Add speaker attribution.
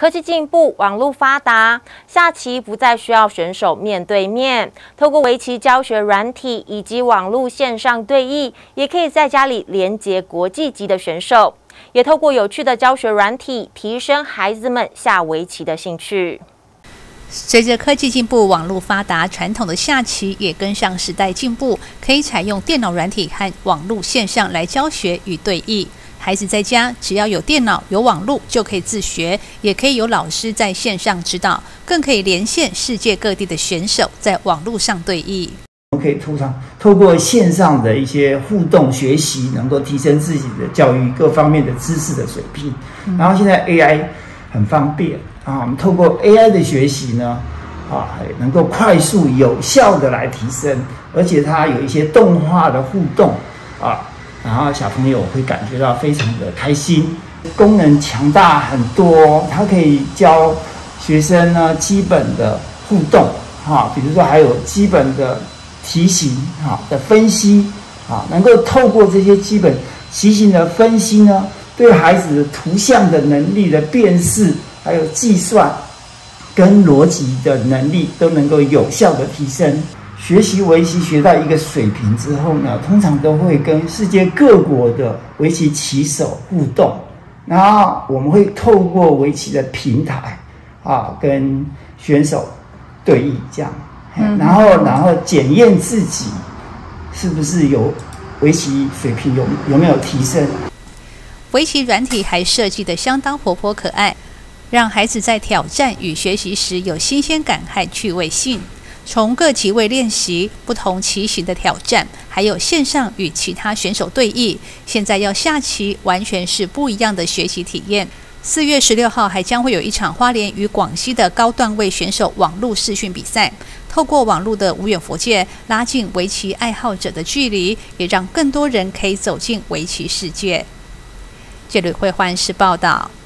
Speaker 1: 科技进步，网络发达，下棋不再需要选手面对面，透过围棋教学软体以及网络线上对弈，也可以在家里连结国际级的选手。也透过有趣的教学软体，提升孩子们下围棋的兴趣。
Speaker 2: 随着科技进步，网络发达，传统的下棋也跟上时代进步，可以采用电脑软体和网络线上来教学与对弈。孩子在家只要有电脑、有网络就可以自学，也可以有老师在线上指导，更可以连线世界各地的选手在网络上对弈。
Speaker 3: 我们可以透过线上的一些互动学习，能够提升自己的教育各方面的知识的水平。然后现在 AI 很方便啊，我们透过 AI 的学习呢，能够快速有效的来提升，而且它有一些动画的互动啊。然后小朋友会感觉到非常的开心，功能强大很多，它可以教学生呢基本的互动比如说还有基本的题型的分析能够透过这些基本题型的分析呢，对孩子的图像的能力的辨识，还有计算跟逻辑的能力都能够有效的提升。学习围棋学到一个水平之后呢，通常都会跟世界各国的围棋棋手互动，然后我们会透过围棋的平台跟选手对弈这样，然后检验自己是不是有围棋水平有没有提升。
Speaker 2: 围棋软体还设计得相当活泼可爱，让孩子在挑战与学习时有新鲜感和趣味性。从各棋位练习不同棋型的挑战，还有线上与其他选手对弈，现在要下棋完全是不一样的学习体验。4月16号还将会有一场花莲与广西的高段位选手网络视讯比赛，透过网络的无远弗届，拉近围棋爱好者的距离，也让更多人可以走进围棋世界。这里会换是报道。